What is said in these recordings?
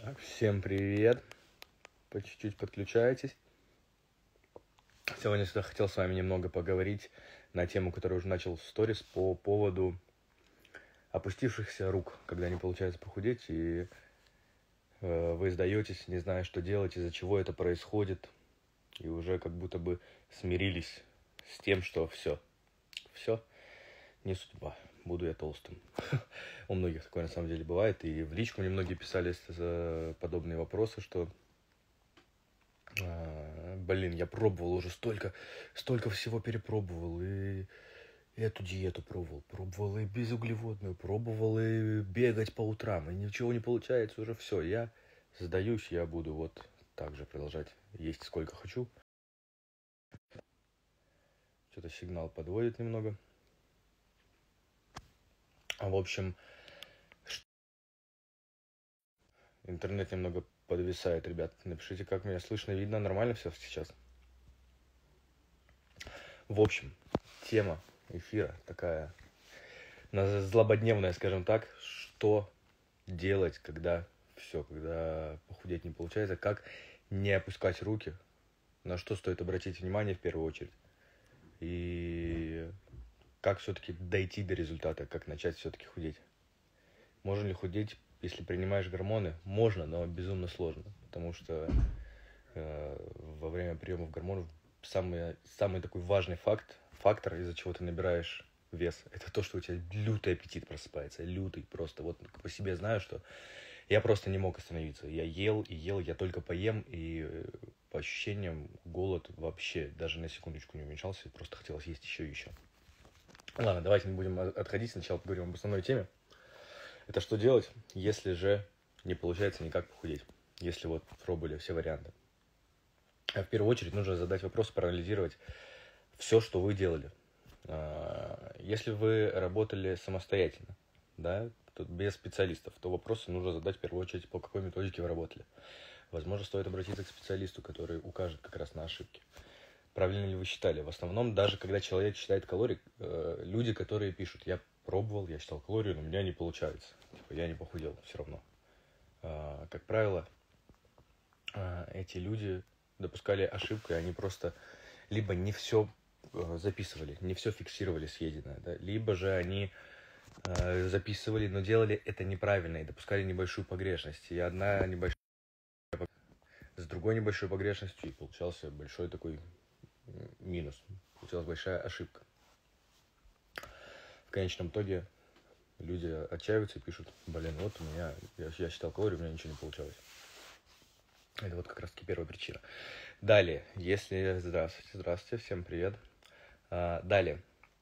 Так, всем привет, по чуть-чуть подключаетесь. Сегодня я хотел с вами немного поговорить на тему, которую уже начал в сторис, по поводу опустившихся рук, когда не получается похудеть, и вы сдаетесь, не зная, что делать, из-за чего это происходит, и уже как будто бы смирились с тем, что все, не судьба, буду я толстым. У многих такое на самом деле бывает, и в личку мне многие писали подобные вопросы, что я пробовал уже столько всего перепробовал, и эту диету пробовал и безуглеводную, пробовал и бегать по утрам, и ничего не получается, уже все, я сдаюсь, я буду вот так же продолжать есть сколько хочу. Что-то сигнал подводит немного. В общем, интернет немного подвисает, ребят. Напишите, как меня слышно, видно, нормально все сейчас. В общем, тема эфира такая злободневная, скажем так. Что делать, когда похудеть не получается, как не опускать руки, на что стоит обратить внимание в первую очередь, и как все-таки дойти до результата, как начать все-таки худеть. Можно ли худеть, если принимаешь гормоны? Можно, но безумно сложно, потому что во время приемов гормонов самый такой важный фактор, из-за чего ты набираешь вес, это то, что у тебя лютый аппетит просыпается, лютый просто. Вот по себе знаю, что я просто не мог остановиться. Я ел и ел, я только поем, и по ощущениям голод вообще даже на секундочку не уменьшался, просто хотелось есть еще и еще. Ладно, давайте не будем отходить, сначала поговорим об основной теме. Это что делать, если же не получается никак похудеть, если вот пробовали все варианты. В первую очередь нужно задать вопрос, проанализировать все, что вы делали. Если вы работали самостоятельно, да, тут без специалистов, то вопросы нужно задать в первую очередь, по какой методике вы работали. Возможно, стоит обратиться к специалисту, который укажет как раз на ошибки. Правильно ли вы считали? В основном, даже когда человек считает калории, люди, которые пишут: я пробовал, я считал калории, но у меня не получается. Я не похудел все равно. Как правило, эти люди допускали ошибку, и они просто либо не все записывали, не все фиксировали съеденное, да, либо же они записывали, но делали это неправильно и допускали небольшую погрешность. И одна небольшая с другой небольшой погрешностью, и получался большой такой минус, получилась большая ошибка. В конечном итоге люди отчаиваются и пишут: вот у меня, я считал калории, у меня ничего не получалось. Это вот как раз таки первая причина. Далее, здравствуйте, всем привет. Далее,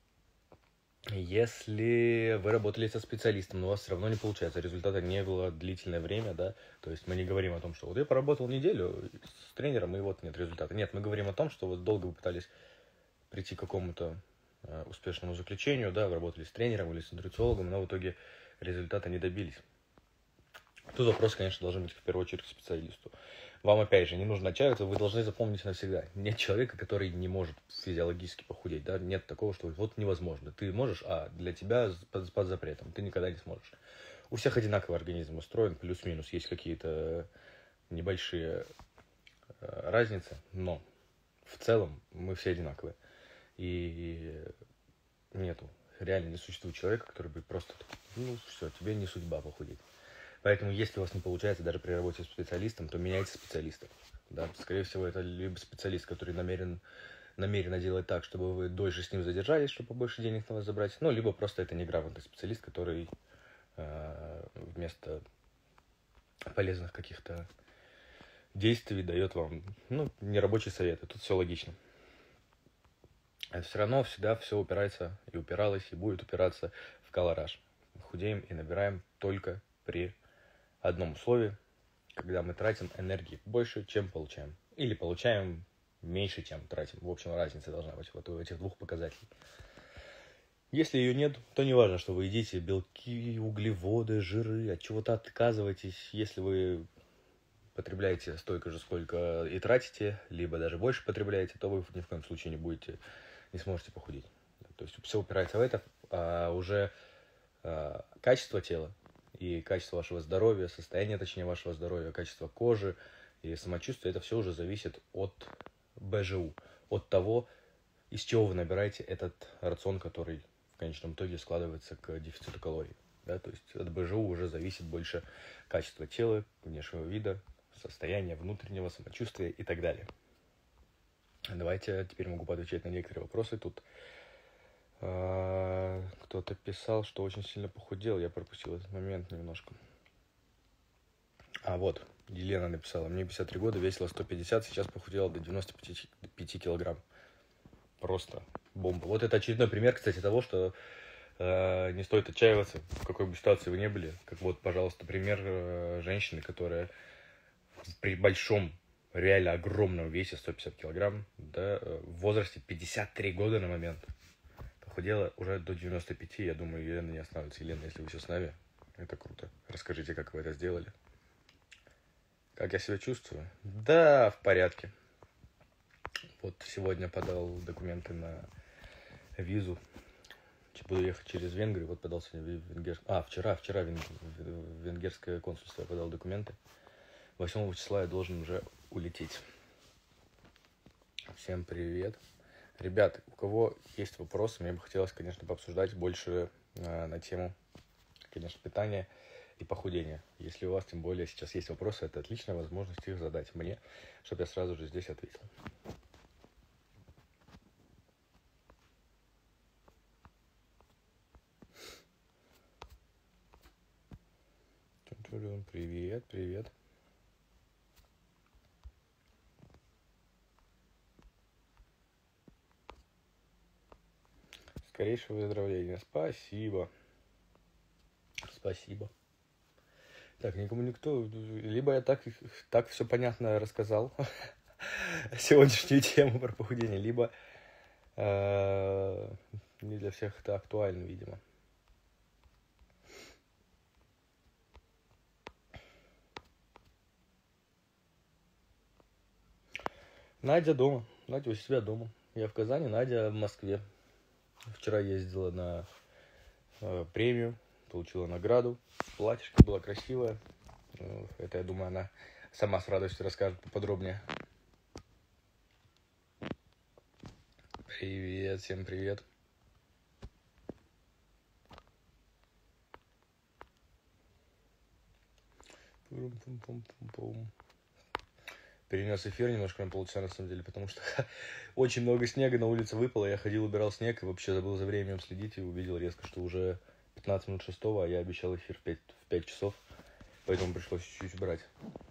если вы работали со специалистом, но у вас все равно не получается, результата не было длительное время, да, то есть мы не говорим о том, что вот я поработал неделю с тренером, и вот нет результата. Нет, мы говорим о том, что вот долго вы пытались прийти к какому-то успешному заключению, да, вы работали с тренером или с нутрициологом, но в итоге результата не добились. Тут вопрос, конечно, должен быть в первую очередь к специалисту. Вам, опять же, не нужно отчаиваться, вы должны запомнить навсегда. Нет человека, который не может физиологически похудеть, да, нет такого, что вот невозможно. Ты можешь, а для тебя под запретом, ты никогда не сможешь. У всех одинаковый организм устроен, плюс-минус, есть какие-то небольшие разницы, но в целом мы все одинаковые. И реально не существует человека, который бы просто, все, тебе не судьба похудеть. Поэтому, если у вас не получается даже при работе с специалистом, то меняйте специалиста. Да? Скорее всего, это либо специалист, который намеренно делает так, чтобы вы дольше с ним задержались, чтобы побольше денег на вас забрать, либо просто это неграмотный специалист, который вместо полезных каких-то действий дает вам нерабочие советы. Тут все логично. А все равно всегда все упирается и упиралось, и будет упираться в колораж. Мы худеем и набираем только при одном условии, когда мы тратим энергии больше, чем получаем. Или получаем меньше, чем тратим. В общем, разница должна быть вот у этих двух показателей. Если ее нет, то не важно, что вы едите белки, углеводы, жиры, от чего-то отказываетесь. Если вы потребляете столько же, сколько и тратите, либо даже больше потребляете, то вы ни в коем случае не сможете похудеть. То есть все упирается в это, а уже качество тела и качество вашего здоровья, состояние, точнее, вашего здоровья, качество кожи и самочувствие, это все уже зависит от БЖУ, от того, из чего вы набираете этот рацион, который в конечном итоге складывается к дефициту калорий. Да? То есть от БЖУ уже зависит больше качество тела, внешнего вида, состояния внутреннего самочувствия и так далее. Давайте теперь могу поотвечать на некоторые вопросы. Тут кто-то писал, что очень сильно похудел. Я пропустил этот момент немножко. Вот, Елена написала. Мне 53 года, весила 150, сейчас похудела до 95 килограмм. Просто бомба. Вот это очередной пример, кстати, того, что не стоит отчаиваться, в какой бы ситуации вы ни были. Как вот, пожалуйста, пример женщины, которая при большом, реально огромном весе 150 килограмм, да, в возрасте 53 года на момент, похудела уже до 95. Я думаю, Елена не остановится. Елена, если вы еще с нами, это круто. Расскажите, как вы это сделали. Как я себя чувствую? Да, в порядке. Вот сегодня подал документы на визу. Буду ехать через Венгрию. Вот подал сегодня вчера в венгерское консульство я подал документы. 8 числа я должен уже улететь. Всем привет. Ребят, у кого есть вопросы, мне бы хотелось, конечно, пообсуждать больше на тему, конечно, питания и похудения. Если у вас, тем более, сейчас есть вопросы, это отличная возможность их задать мне, чтобы я сразу же здесь ответил. Привет, привет. Скорейшего выздоровления. Спасибо. Спасибо. Так, никто. Либо я так все понятно рассказал сегодняшнюю тему про похудение, либо не для всех это актуально, видимо. Надя дома. Надя у себя дома. Я в Казани, Надя в Москве. Вчера ездила на премию, получила награду. Платьишко было красивое. Это, я думаю, она сама с радостью расскажет поподробнее. Привет, всем привет. Перенес эфир немножко на полчаса, на самом деле, потому что очень много снега на улице выпало. Я ходил, убирал снег и вообще забыл за временем следить и увидел резко, что уже 15 минут 6, а я обещал эфир в 5 часов, поэтому пришлось чуть-чуть убирать.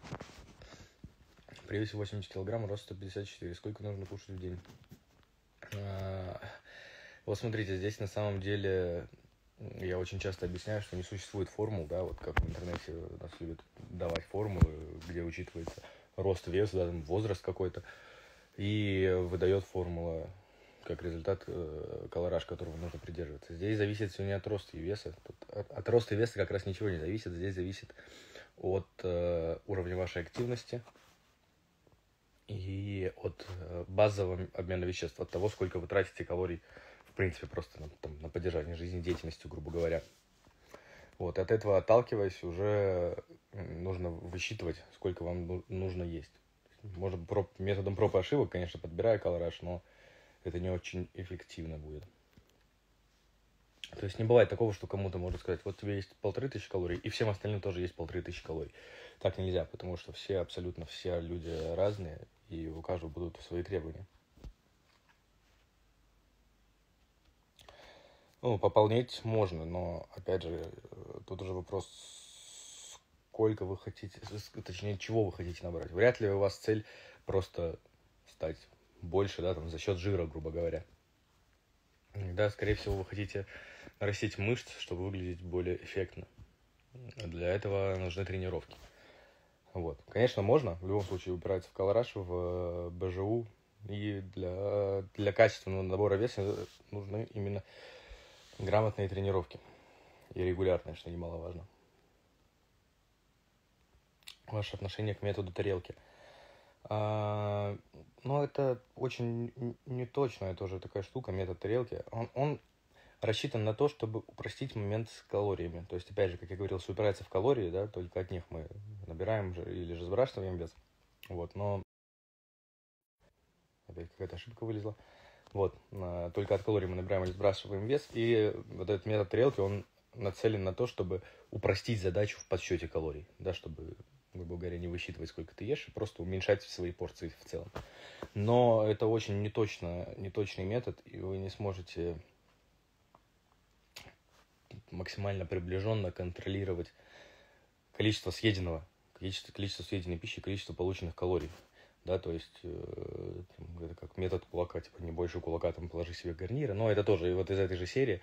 При весе 80 килограмм, рост 154. Сколько нужно кушать в день? Вот смотрите, здесь на самом деле я очень часто объясняю, что не существует формул, да, вот как в интернете нас любят давать формулы, где учитывается рост, вес, да, там, возраст какой-то, и выдает формула как результат колораж, которого нужно придерживаться. Здесь зависит все не от роста и веса. От роста и веса как раз ничего не зависит. Здесь зависит от уровня вашей активности и от базового обмена веществ, от того, сколько вы тратите калорий, в принципе, просто на поддержание жизнедеятельности, грубо говоря. Вот, от этого отталкиваясь, уже нужно высчитывать, сколько вам нужно есть. Можно методом проб и ошибок, конечно, подбирая колораж, но это не очень эффективно будет. То есть не бывает такого, что кому-то можно сказать, вот тебе есть 1500 калорий, и всем остальным тоже есть 1500 калорий. Так нельзя, потому что абсолютно все люди разные, и у каждого будут свои требования. Пополнять можно, но, опять же, тут уже вопрос, сколько вы хотите, точнее, чего вы хотите набрать. Вряд ли у вас цель просто стать больше, да, там, за счет жира, грубо говоря. Да, скорее всего, вы хотите нарастить мышцы, чтобы выглядеть более эффектно. Для этого нужны тренировки. Вот. Конечно, можно, в любом случае, упираться в колораж, в БЖУ, и для качественного набора веса нужны именно грамотные тренировки. И регулярные, что немаловажно. Ваше отношение к методу тарелки. Это очень неточная тоже такая штука, метод тарелки. Он рассчитан на то, чтобы упростить момент с калориями. То есть, опять же, как я говорил, все упирается в калории, да, только от них мы набираем же или же сбрасываем вес. Вот, но опять какая-то ошибка вылезла. Вот, только от калорий мы набираем или сбрасываем вес. И вот этот метод тарелки, он нацелен на то, чтобы упростить задачу в подсчете калорий, да, чтобы, грубо говоря, не высчитывать, сколько ты ешь, и просто уменьшать свои порции в целом. Но это очень неточный метод, и вы не сможете максимально приближенно контролировать количество съеденного, количество съеденной пищи, количество полученных калорий. Да, то есть это как метод кулака, типа не больше кулака, там положи себе гарнира, но это тоже вот из этой же серии.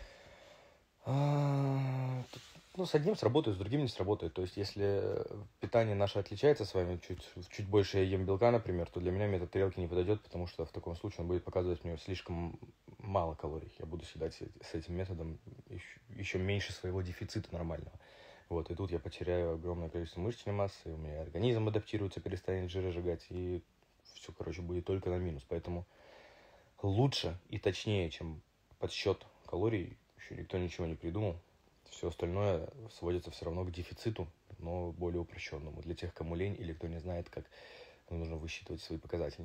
Ну, с одним сработает, с другим не сработает. То есть, если питание наше отличается с вами, чуть больше я ем белка, например, то для меня метод тарелки не подойдет, потому что в таком случае он будет показывать мне слишком мало калорий. Я буду съедать с этим методом еще меньше своего дефицита нормального. Вот, и тут я потеряю огромное количество мышечной массы, у меня организм адаптируется, перестанет жиры сжигать, и все, короче, будет только на минус. Поэтому лучше и точнее, чем подсчет калорий, еще никто ничего не придумал. Все остальное сводится все равно к дефициту, но более упрощенному. Для тех, кому лень или кто не знает, как нужно высчитывать свои показатели.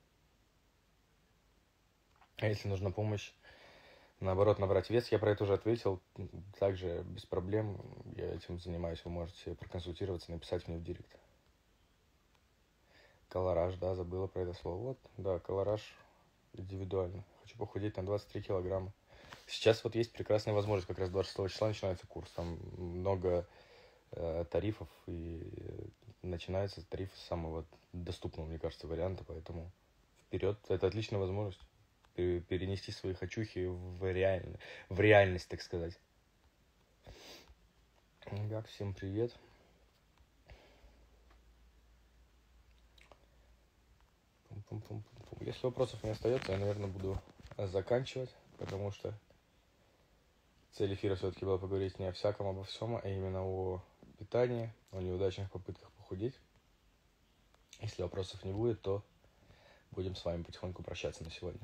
А если нужна помощь, наоборот, набрать вес, я про это уже ответил. Также без проблем я этим занимаюсь. Вы можете проконсультироваться, написать мне в директ. Колораж, да, забыла про это слово. Вот, да, колораж индивидуально. Хочу похудеть на 23 килограмма. Сейчас вот есть прекрасная возможность, как раз 26 числа начинается курс, там много тарифов, и начинается тариф с самого доступного, мне кажется, варианта, поэтому вперед, это отличная возможность перенести свои хочухи в реальность, так сказать. Так, всем привет. Если вопросов не остается, я, наверное, буду заканчивать, потому что цель эфира все-таки была поговорить не о всяком, обо всем, а именно о питании, о неудачных попытках похудеть. Если вопросов не будет, то будем с вами потихоньку прощаться на сегодня.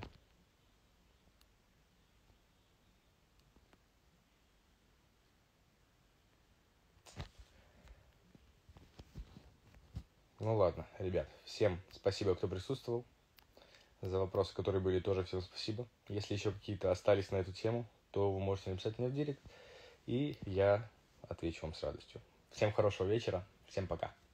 Ну ладно, ребят, всем спасибо, кто присутствовал. За вопросы, которые были, тоже всем спасибо. Если еще какие-то остались на эту тему, то вы можете написать мне в директ, и я отвечу вам с радостью. Всем хорошего вечера, всем пока.